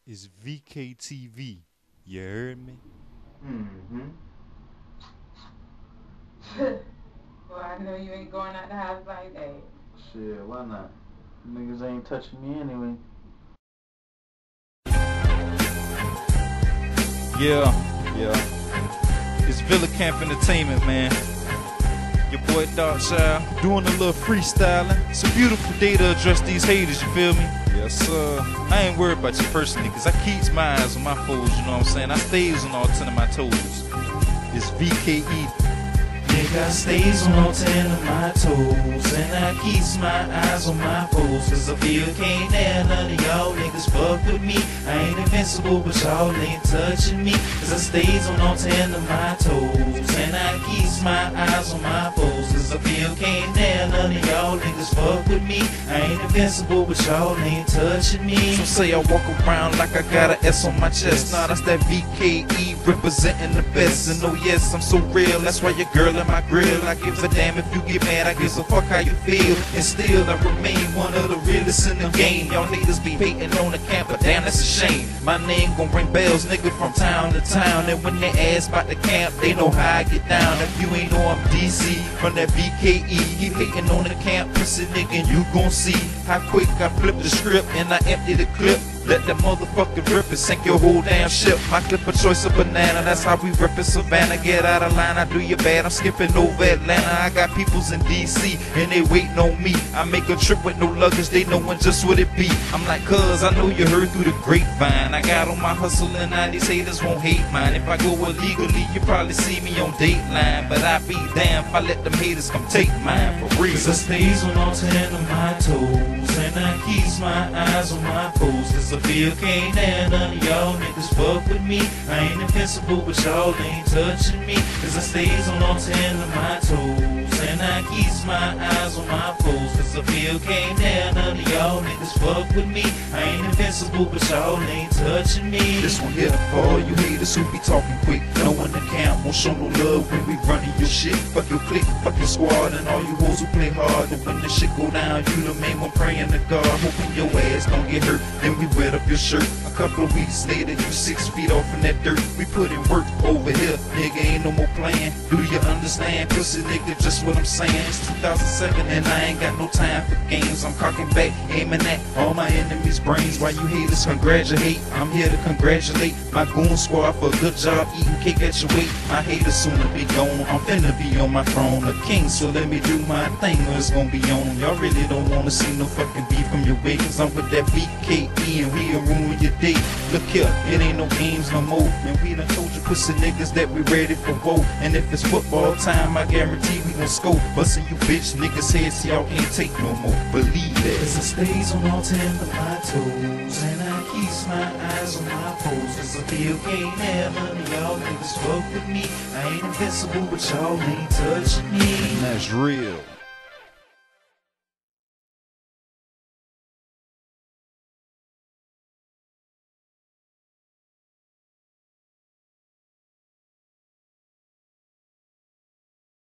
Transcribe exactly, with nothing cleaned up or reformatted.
It's V K T V. You heard me? Mm-hmm. Well, I know you ain't going out the house like that. Shit, why not? Niggas ain't touching me anyway. Yeah, yeah. It's Villa Kamp Entertainment, man. Your boy DarkChild doing a little freestyling. It's a beautiful day to address these haters, you feel me? Yes, sir. I ain't worried about you personally, cause I keeps my eyes on my foes, you know what I'm saying? I stays on all ten of my toes. It's V K E. Nigga, I stays on all ten of my toes, and I keeps my eyes on my foes, cause I feel can't let none of y'all niggas fuck with me. I ain't invincible, but y'all ain't touching me, cause I stays on all ten of my toes, and I keeps my eyes on my foes, cause I feel can't let none of y'all niggas fuck with me. I ain't invincible, but y'all ain't touching me. Some say I walk around like I got an S on my chest. Nah, that's that V K E representing the best. And oh yes, I'm so real, that's why your girl in my grill. I give a damn if you get mad, I give a fuck how you feel. And still I remain one of the realest in the game. Y'all niggas be hating on the camp, but damn, that's a shame. My name gon' ring bells, nigga, from town to town. And when they ask about the camp, they know how I get down. If you ain't know I'm D C, from that V K E, keep hating on the camp, pussy nigga, and you gon' see how quick I flip the script and I empty the clip. Let that motherfucker rip and sink your whole damn ship. My clip a choice of banana, that's how we rip in Savannah. Get out of line, I do you bad, I'm skipping over Atlanta. I got peoples in D C and they waiting on me. I make a trip with no luggage, they knowin' just what it be. I'm like, cuz I know you heard through the grapevine. I got on my hustle and now these haters won't hate mine. If I go illegally, you probably see me on Dateline. But I be damn if I let them haters come take mine for real. Cause I stays on all ten of my toes, and I keeps my eyes on my foes, cause I feel can't let none of y'all niggas fuck with me. I ain't invincible, but y'all ain't touching me, cause I stays on all ten of my toes, and I keeps my eyes on my foes, cause I feel can't let none of y'all niggas fuck with me. I ain't invincible, but y'all ain't touching me. This one here for all you haters who be talking quick. No one in the camp won't show no love when we running your shit. Fuck your clique, fuck your squad, and all you hoes who play hard. And when the shit go down, you the main one praying to God, hoping your ass don't get hurt. Then we wet up your shirt. A couple of weeks later, you six feet off in that dirt. We put in work over here, nigga, ain't no more playing. Do you understand? Pussy nigga, just what I'm saying. It's two thousand seven and I ain't got no time for games. I'm cocking back, aiming at all my enemies' brains. While you haters congratulate, I'm here to congratulate my goon squad for a good job eating cake at your weight. My haters soon to be gone, I'm finna be on my throne, a king, so let me do my thing or it's gonna be on. Y'all really don't wanna see no fucking beef from your way, cause I'm with that V K E and we'll ruin your day. Look here, it ain't no games no more, and we done told you pussy niggas that we ready for war. And if it's football time, I guarantee we gon' score. Bustin' you bitch niggas heads, y'all can't take no more, believe that. Cause I stays on all ten of my toes, and I keeps my eyes on my foes, cause I feel can't let none of y'all niggas fuck with me. I ain't invincible, but y'all ain't touching me. And that's real.